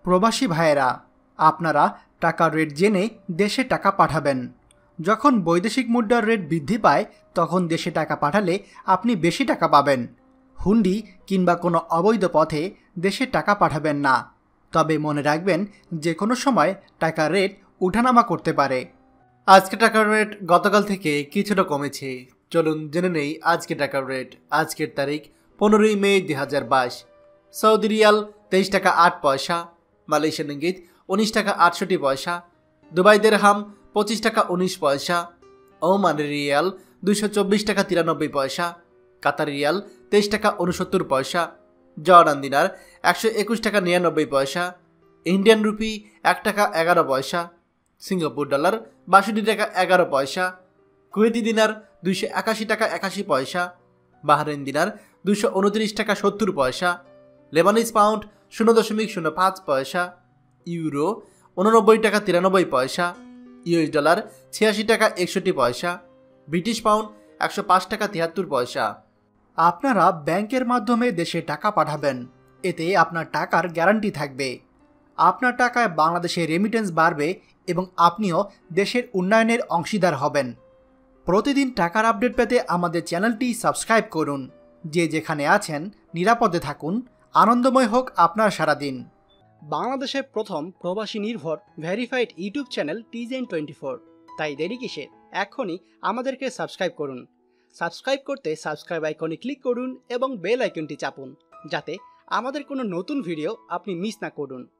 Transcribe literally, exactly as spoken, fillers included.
প্রবাসী ভাইয়েরা, আপনারা টাকার রেট জেনে দেশে টাকা পাঠাবেন। যখন বৈদেশিক মুদ্রার রেট বৃদ্ধি পায় তখন দেশে টাকা পাঠালে আপনি বেশি টাকা পাবেন। হুন্ডি কিংবা কোনো অবৈধ পথে দেশে টাকা পাঠাবেন না। তবে মনে রাখবেন, যে কোনো সময় টাকার রেট উঠানামা করতে পারে। আজকে টাকার রেট গতকাল থেকে কিছুটা কমেছে। চলুন জেনে নেই আজকে টাকার রেট। আজকের তারিখ পনেরোই মে দুই হাজার বাইশ। সৌদি রিয়াল তেইশ টাকা আট পয়সা, মালয়েশিয়ান রিঙ্গিত উনিশ টাকা আটষট্টি পয়সা, দুবাই দিরহাম পঁচিশ টাকা উনিশ পয়সা, ওমান রিয়াল দুইশো চব্বিশ টাকা তিরানব্বই পয়সা, কাতার রিয়াল তেইশ টাকা উনসত্তর পয়সা, জর্ডান দিনার একশো একুশ টাকা নিরানব্বই পয়সা, ইন্ডিয়ান রুপি এক টাকা এগারো পয়সা, সিঙ্গাপুর ডলার বাষট্টি টাকা এগারো পয়সা, কুয়েতি দিনার দুইশো একাশি টাকা একাশি পয়সা, বাহরেন দিনার দুইশো উনত্রিশ টাকা সত্তর পয়সা, লেবানিজ পাউন্ড শূন্য দশমিক শূন্য পাঁচ পয়সা, ইউরো উননব্বই টাকা তিরানব্বই পয়সা, ইউএস ডলার ছিয়াশি টাকা একষট্টি পয়সা, ব্রিটিশ পাউন্ড একশো পাঁচ টাকা তিয়াত্তর পয়সা। আপনারা ব্যাংকের মাধ্যমে দেশে টাকা পাঠাবেন, এতে আপনার টাকার গ্যারান্টি থাকবে। আপনার টাকায় বাংলাদেশে রেমিটেন্স বাড়বে এবং আপনিও দেশের উন্নয়নের অংশীদার হবেন। প্রতিদিন টাকার আপডেট পেতে আমাদের চ্যানেলটি সাবস্ক্রাইব করুন। যে যেখানে আছেন নিরাপদে থাকুন, আনন্দময় হোক আপনার সারাদিন। বাংলাদেশের প্রথম প্রবাসী নির্ভর ভেরিফাইড ইউটিউব চ্যানেল টিজেন টোয়েন্টি ফোর। তাই দেরি কিসের, এখনই আমাদেরকে সাবস্ক্রাইব করুন। সাবস্ক্রাইব করতে সাবস্ক্রাইব আইকনে ক্লিক করুন এবং বেল আইকনটি চাপুন, যাতে আমাদের কোনো নতুন ভিডিও আপনি মিস না করুন।